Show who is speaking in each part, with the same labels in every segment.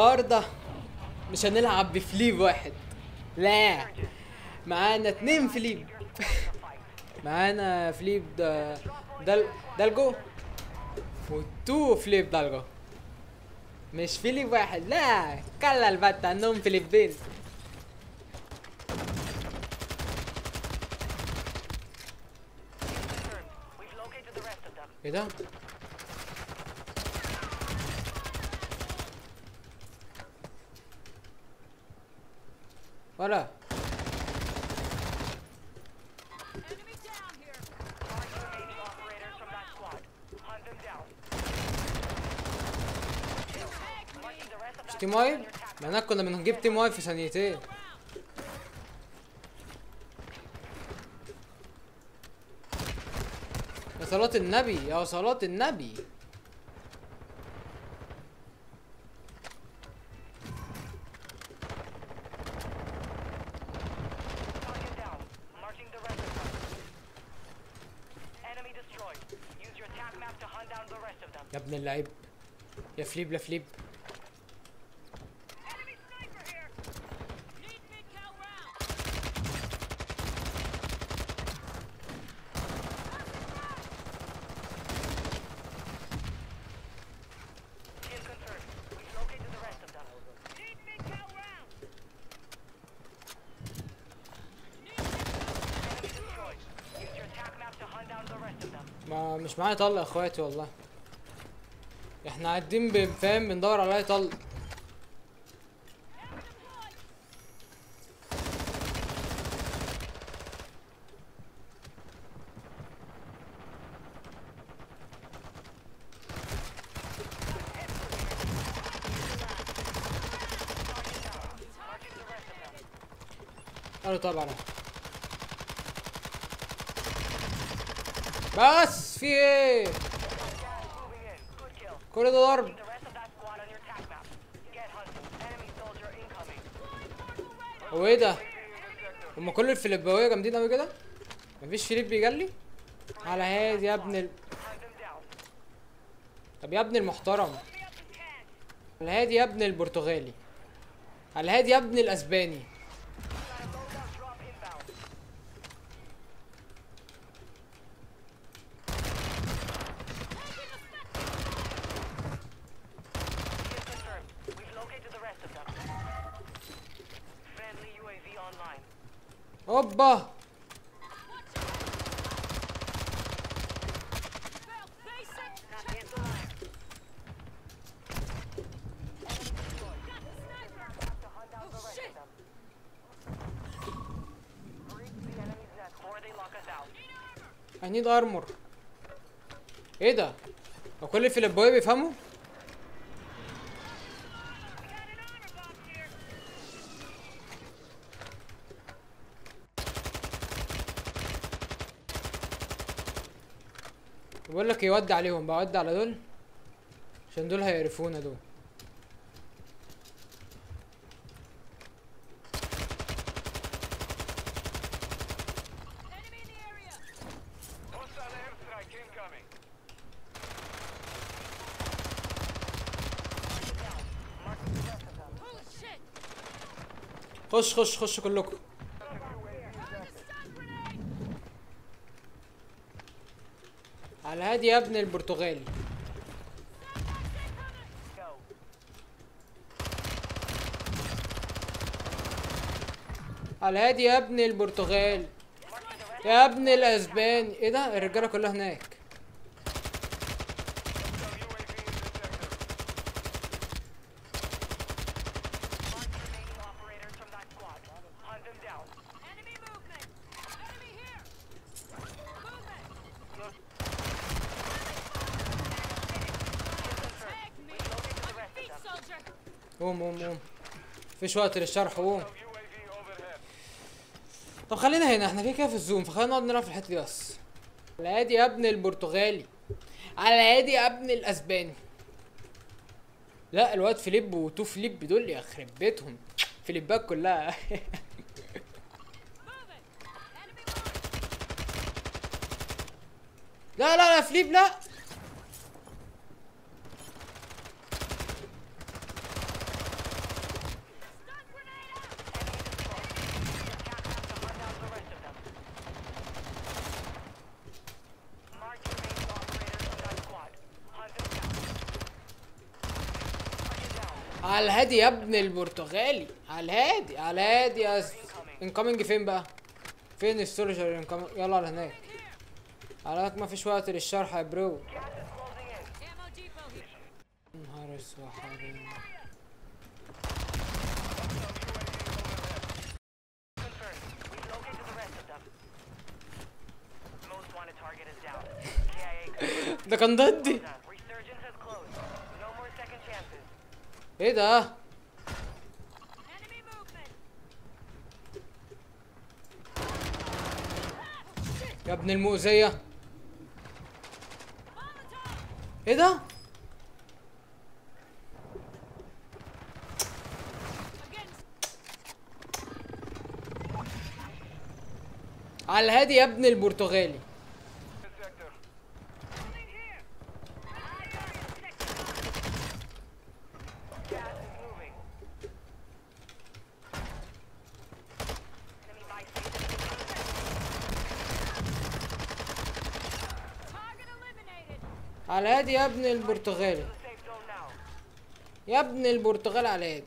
Speaker 1: النهارده مش هنلعب بفليب واحد، لا، معانا 2 فليب. معانا فليب دالجو و2 فليب دالجو، مش فليب واحد، لا كلا البت عندهم فليبين. ايه ده؟ ولا مش تيم وايب؟ معناها كنا بنجيب تيم وايب في ثانيتين. يا صلاة النبي، يا صلاة النبي. يا ابن اللعيب، يا فليب لا فليب. ما مش معايا طلق يا اخواتي والله، احنا قاعدين بنفهم بندور على اي طلق. قالوا طبعا بس في ايه؟ كل ده ضرب. هو ايه ده؟ هما كل الفليباويه جامدين اوي كده؟ مفيش فليب بيجلي؟ على هادي يا ابن طب يا ابن المحترم، على هادي يا ابن البرتغالي، على هادي يا ابن الاسباني. اوبا I need armor. ايه ده؟ هو كل الفليباويه بيفهموا؟ بقول لك يودي عليهم، بودي على دول عشان دول هيعرفونا دول. خش خش خش كلكم. على هادي يا ابن البرتغالي. على هادي يا ابن البرتغال، يا ابن الاسباني. ايه ده؟ الرجاله كلها هناك. قوم قوم قوم، مفيش وقت للشرح، قوم. طب خلينا هنا، احنا كده كده في الزوم، فخلينا نقعد نلعب في الحته دي بس. على هادي يا ابن البرتغالي، على هادي يا ابن الاسباني. لا الواد فليب وتو فليب دول يخرب بيتهم، فليبات كلها. لا لا لا فليب لا. على الهادي يا ابن البرتغالي، على الهادي، على الهادي يا انكمنج. فين بقى؟ فين السولجر انكمنج؟ يلا على هناك. على هناك مفيش وقت للشرح يا برو. نهار اسود حرام. ده كان ضدي. ايه ده؟ يا ابن المؤذية. ايه ده؟ على الهادي يا ابن البرتغالي. على الهادي يا ابن البرتغالي، يا ابن البرتغال على الهادي.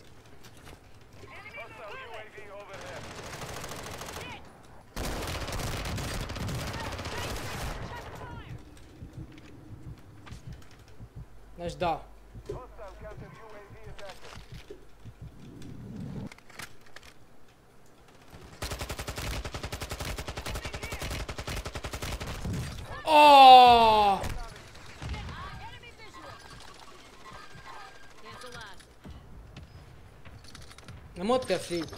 Speaker 1: مالناش دعوة. آه أنا مت يا فليب.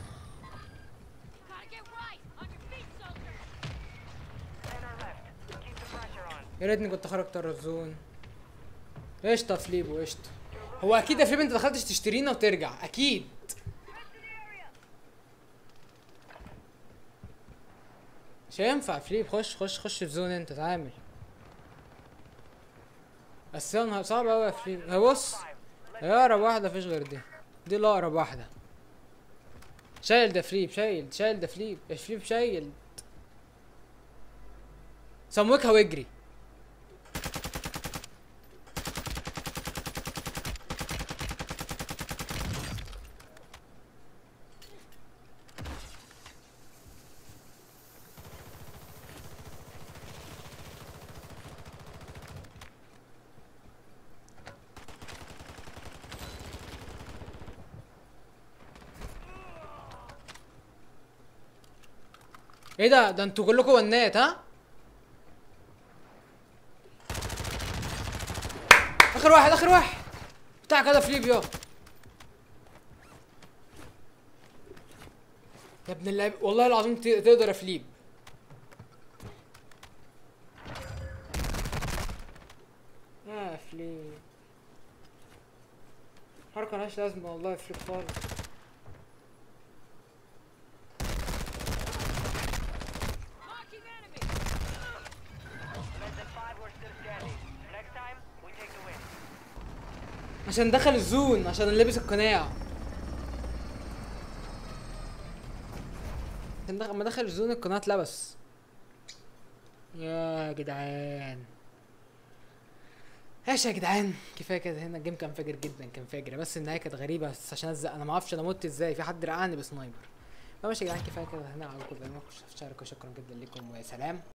Speaker 1: يا ريتني كنت خرجت بره الزون. قشطة يا فليبو قشطة. هو أكيد يا فليب أنت دخلتش تشترينا وترجع أكيد. مش هينفع فليب. خش في زون أنت تعامل. بس يا صعب أوي يا فليب. بص هي أقرب واحدة مفيش غير دي. دي اللي أقرب واحدة. شايل ده فليب، شايل ده فليب يا فليب شايل. سموكها واجري. ايه ده انتوا كلكم ونات ها؟ اخر واحد بتاع كده فليب يا ابن اللعيب. والله العظيم تقدر يا فليب. يا فليب حركة ملهاش لازمة والله يا فليب خالص. عشان دخل الزون، عشان لابس القناع. لما دخل الزون القناع اتلبس. يا جدعان ماشي يا جدعان كفايه كده. هنا الجيم كان فاجر جدا، كان فاجر. بس النهايه كانت غريبه بس عشان ازق. انا ما اعرفش انا مت ازاي، في حد رقعني بسنايبر. فماشي يا جدعان كفايه كده. هنا على كل ما شكرا جدا لكم وسلام.